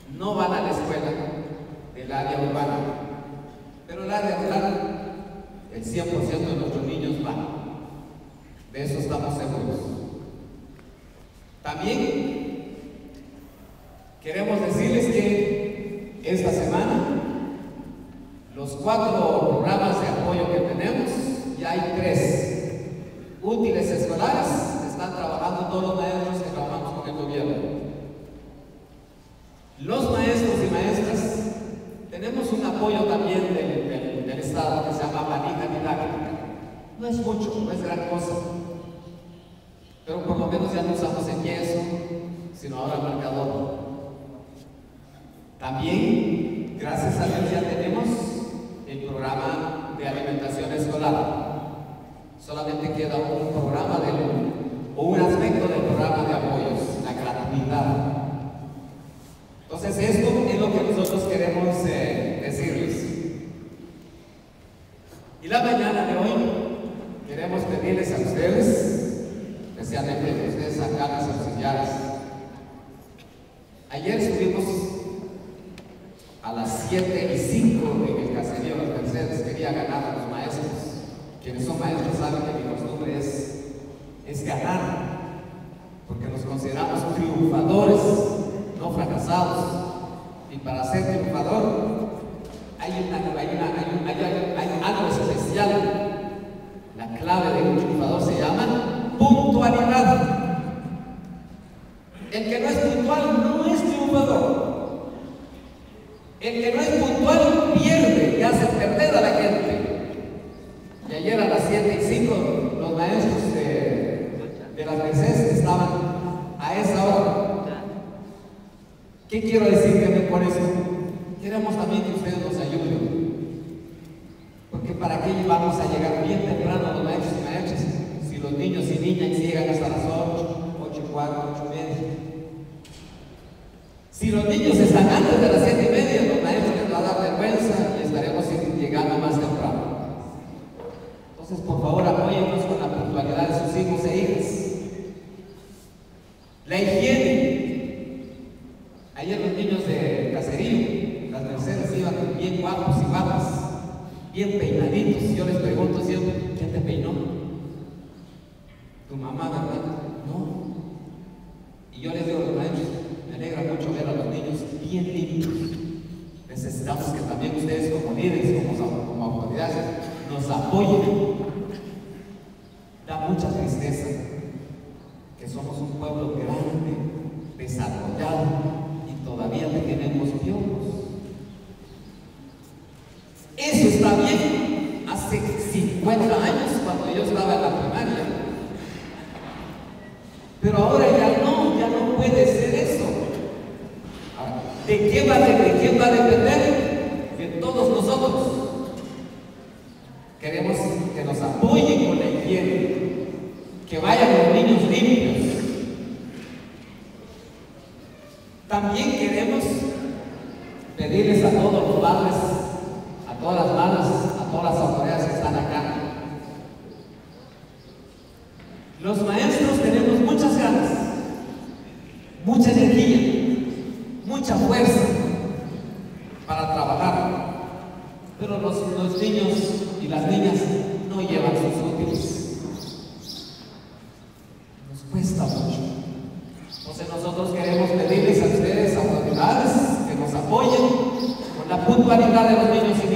no van a la escuela del área urbana, pero el área rural, el 100% de nuestros niños van. De eso estamos seguros. También queremos decirles que esta semana los 4 programas de apoyo que tenemos, ya hay 3 útiles escolares, están trabajando todos los maestros que trabajamos con el gobierno. Los maestros y maestras tenemos un apoyo también del Estado que se llama valija didáctica. No es mucho, no es gran cosa, pero por lo menos ya no usamos el yeso, sino ahora el marcador. También, gracias a Dios, ya tenemos el programa de alimentación escolar. Solamente queda un programa o un aspecto del programa de apoyos, la gratuidad. Entonces, esto es lo que nosotros queremos decirles. Y la mañana de hoy queremos pedirles a ustedes, especialmente a ustedes acá, los auxiliares. Ayer estuvimos a las 7:05 en el caserío de los Mercedes. Quería ganar a los maestros. Quienes son maestros saben que mi costumbre es ganar, porque nos consideramos triunfadores, no fracasados. Y para ser triunfador hay algo especial. La clave de un triunfador se llama puntualidad. El que no es puntual no es triunfador. El que no es puntual pierde y hace perder a la gente. Y ayer a las 7:05 los maestros de las Mercedes estaban a esa hora. ¿Qué quiero decir por eso? Queremos también que ustedes nos ayuden, porque ¿para qué vamos a llegar bien temprano los maestros y maestras si los niños y niñas llegan hasta las 8:15, 8:30? Si los niños están antes de las 7:30, los maestros les va a dar vergüenza y estaremos llegando más temprano. Entonces, por favor, apóyennos con la puntualidad de sus hijos e hijas. La higiene. Ayer los niños de caserío, las Mercedes, iban bien guapos y guapas, bien peinaditos. Y yo les pregunto siempre, ¿quién te peinó? Tu mamá, ¿verdad? No. Y yo les digo a los maestros, me alegra mucho ver a los niños bien limpios. Necesitamos que también ustedes como líderes, como autoridades, nos apoyen. Da mucha tristeza que somos un pueblo grande, desarrollado, y todavía tenemos piojos. Eso está bien hace 50 años, cuando yo estaba en la primaria. Pero ahora ya no puede ser eso. Ahora, ¿de quién va a depender? De todos nosotros. Queremos que nos apoyen con la higiene, que vayan los niños limpios. También queremos pedirles a todos los padres, a todas las madres, a todas las autoridades que están acá. Los maestros tenemos muchas ganas, mucha energía, mucha fuerza para trabajar, pero los niños y las niñas no llevan sus útiles. Nos cuesta mucho. Entonces nosotros queremos pedirles a ustedes, autoridades, que nos apoyen con la puntualidad de los niños y